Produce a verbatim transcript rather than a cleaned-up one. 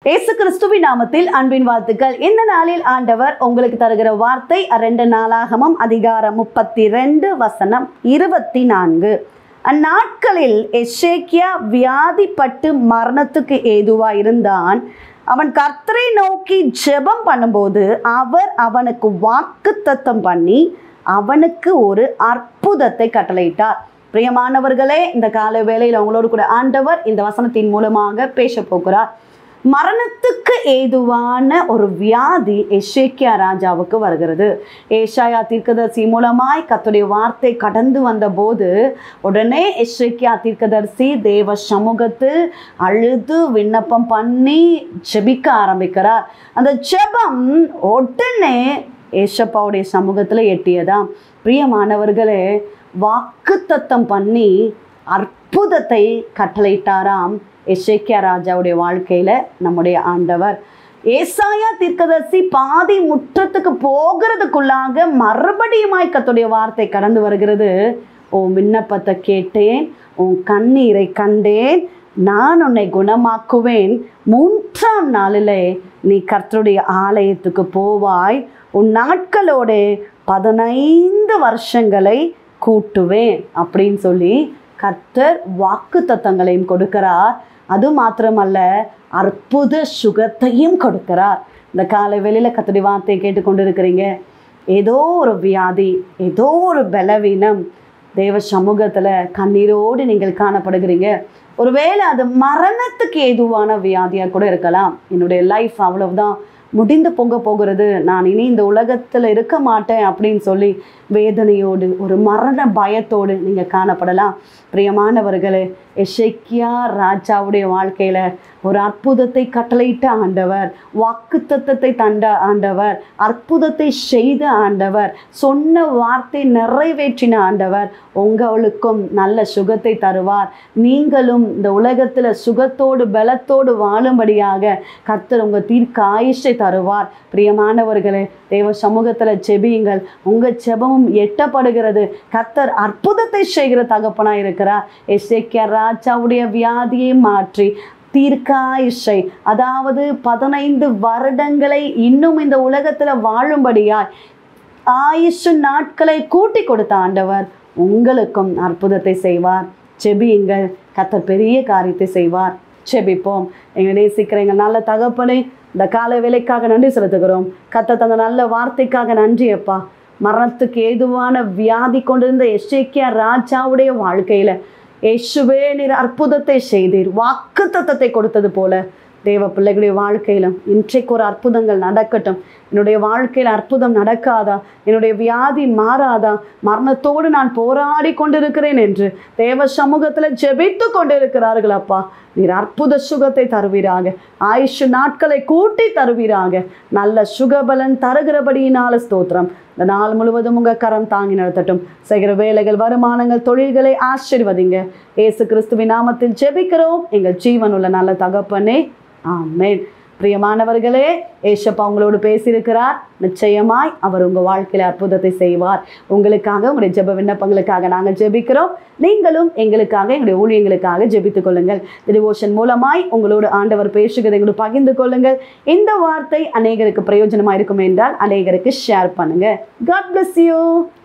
இயேசு கிறிஸ்துவின் நாமத்தில் அன்பின் வாழ்த்துக்கள். இந்த நாளில் ஆண்டவர் உங்களுக்கு தருகிற வார்த்தை ரெண்டு நாளாகமம் அதிகாரம் முப்பத்தி ரெண்டு வசனம் இருபத்தி நான்கு. அந்நாட்களில் எசேக்கியா வியாதிப்பட்டு மரணத்துக்கு ஏதுவா இருந்தான். அவன் கர்த்தரை நோக்கி ஜெபம் பண்ணும்போது அவர் அவனுக்கு வாக்குத்தத்தம் பண்ணி அவனுக்கு ஒரு அற்புதத்தை கட்டளையிட்டார். பிரியமானவர்களே, இந்த கால வேளையில் அவங்களோடு கூட ஆண்டவர் இந்த வசனத்தின் மூலமாக பேச போகிறார். மரணத்துக்கு ஏதுவான ஒரு வியாதி எசேக்கியா ராஜாவுக்கு வருகிறது. ஏசாயா தீர்க்கதரிசி மூலமாய் கர்த்தருடைய வார்த்தை கடந்து வந்த போது உடனே எசேக்கியா தீர்க்கதரிசி தேவ சமூகத்தில் அழுது விண்ணப்பம் பண்ணி ஜெபிக்க ஆரம்பிக்கிறார். அந்த ஜெபம் உடனே ஏசப்பாவுடைய சமூகத்தில் எட்டியதாம். பிரியமானவர்களே, வாக்குத்தத்தம் பண்ணி அற்புதத்தை கட்டளையிட்டாராம் எசேக்கியா ராஜாவுடைய வாழ்க்கையில நம்முடைய ஆண்டவர். ஏசாயா தீர்க்கதரிசி பாதி முற்றத்துக்கு போகிறதுக்குள்ளாக மறுபடியுமாய் கர்த்தருடைய வார்த்தை கடந்து வருகிறது. உன் விண்ணப்பத்தை கேட்டேன், உன் கண்ணீரை கண்டேன், நான் உன்னை குணமாக்குவேன். மூன்றாம் நாளிலே நீ கர்த்தருடைய ஆலயத்துக்கு போவாய், உன் நாட்களோடு பதினைந்து வருஷங்களை கூட்டுவேன் அப்படின்னு சொல்லி கர்த்தர் வாக்கு தத்தங்களையும் கொடுக்கிறார். அது மாத்திரமல்ல, அற்புத சுகத்தையும் கொடுக்கிறார். இந்த காலை வேளையில் கர்த்தருடைய வார்த்தையை கேட்டுக்கொண்டு இருக்கிறீங்க. ஏதோ ஒரு வியாதி, ஏதோ ஒரு பலவீனம் தேவ சமூகத்தில் கண்ணீரோடு நீங்கள் காணப்படுகிறீங்க. ஒருவேளை அது மரணத்துக்கு ஏதுவான வியாதியாக கூட இருக்கலாம். என்னுடைய லைஃப் அவ்வளவுதான், முடிந்து போக போகிறது, நான் இனி இந்த உலகத்தில் இருக்க மாட்டேன் அப்படின்னு சொல்லி வேதனையோடு ஒரு மரண பயத்தோடு நீங்கள் காணப்படலாம். பிரியமானவர்களே, எசேக்கியா ராஜாவுடைய வாழ்க்கையில் ஒரு அற்புதத்தை கட்டளையிட்ட ஆண்டவர், வாக்குத்தத்தத்தை தந்த ஆண்டவர், அற்புதத்தை செய்த ஆண்டவர், சொன்ன வார்த்தை நிறைவேற்றின ஆண்டவர் உங்களுக்கும் நல்ல சுகத்தை தருவார். நீங்களும் இந்த உலகத்தில் சுகத்தோடு பலத்தோடு வாழும்படியாக கர்த்தர் உங்கள் தீர்க்க ஆயுஷை தருவார். பிரியமானவர்களே, தேவ சமூகத்தில் செபியுங்கள். உங்கள் செபமும் எட்டப்படுகிறது. கர்த்தர் அற்புதத்தை செய்கிற தகப்பனாக இருக்கிறார். எசேக்கியா ராஜாவுடைய வியாதியை மாற்றி தீர்க்காயுஷை, அதாவது பதினைந்து வருடங்களை இன்னும் இந்த உலகத்தில் வாழும்படியாய் ஆயுஷு நாட்களை கூட்டி கொடுத்த ஆண்டவர் உங்களுக்கும் அற்புதத்தை செய்வார். செபியுங்கள், கர்த்தர் பெரிய காரியத்தை செய்வார். செபிப்போம். எங்களை நேசிக்கிற எங்கள் நல்ல தகப்பனே, இந்த கால வேலைக்காக நன்றி செலுத்துகிறோம். கர்த்தர் தந்த நல்ல வார்த்தைக்காக நன்றி அப்பா. மரணத்துக்கு ஏதுவான வியாதி கொண்டிருந்த எசேக்கியா ராஜாவுடைய வாழ்க்கையில் இயேசுவே நீர் அற்புதத்தை செய்தீர். வாக்கு தத்தத்தை கொடுத்தது போல தேவ பிள்ளைகளுடைய வாழ்க்கையிலும் இன்றைக்கு ஒரு அற்புதங்கள் நடக்கட்டும். என்னுடைய வாழ்க்கையில் அற்புதம் நடக்காதா? என்னுடைய வியாதி மாறாதா? மரணத்தோடு நான் போராடி கொண்டிருக்கிறேன் என்று தேவ சமூகத்தில் ஜெபித்து கொண்டிருக்கிறார்கள் அப்பா. நீர் அற்புத சுகத்தை தருவீராக, ஆயுஷு நாட்களை கூட்டி தருவீராக. நல்ல சுகபலன் தருகிறபடியினால ஸ்தோத்திரம். இந்த நாள் முழுவதும் உங்கள் கரம் தாங்கி நடத்தட்டும். செய்கிற வேலைகள், வருமானங்கள், தொழில்களை ஆசீர்வதிங்க. இயேசு கிறிஸ்துவின் நாமத்தில் ஜெபிக்கிறோம் எங்கள் ஜீவனுள்ள நல்ல தகப்பனே, ஆமென். பிரியமானவர்களே, ஏசப்பா உங்களோடு பேசியிருக்கிறார். நிச்சயமாய் அவர் உங்கள் வாழ்க்கையில் அற்புதத்தை செய்வார். உங்களுக்காக, உங்களுடைய ஜெப விண்ணப்பங்களுக்காக நாங்கள் ஜெபிக்கிறோம். நீங்களும் எங்களுக்காக, எங்களுடைய ஊழியங்களுக்காக ஜெபித்துக் கொள்ளுங்கள். டிவோஷன் மூலமாய் உங்களோடு ஆண்டவர் பேசுகிறதை எங்களோடு பகிர்ந்து கொள்ளுங்கள். இந்த வார்த்தை அநேகருக்கு பிரயோஜனமாக இருக்கும் என்றால் அநேகருக்கு ஷேர் பண்ணுங்க. God bless you.